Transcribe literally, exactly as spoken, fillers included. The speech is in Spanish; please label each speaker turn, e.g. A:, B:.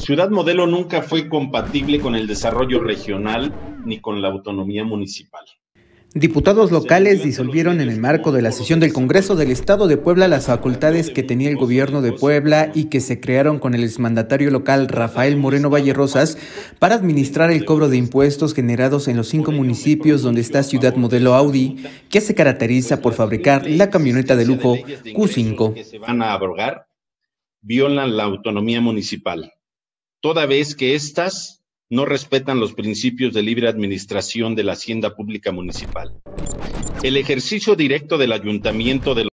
A: Ciudad Modelo nunca fue compatible con el desarrollo regional ni con la autonomía municipal.
B: Diputados locales disolvieron en el marco de la sesión del Congreso del Estado de Puebla las facultades que tenía el gobierno de Puebla y que se crearon con el exmandatario local Rafael Moreno Valle Rosas para administrar el cobro de impuestos generados en los cinco municipios donde está Ciudad Modelo Audi, que se caracteriza por fabricar la camioneta de lujo Q cinco.
A: Que se van a abrogar, violan la autonomía municipal, toda vez que éstas no respetan los principios de libre administración de la hacienda pública municipal. El ejercicio directo del ayuntamiento de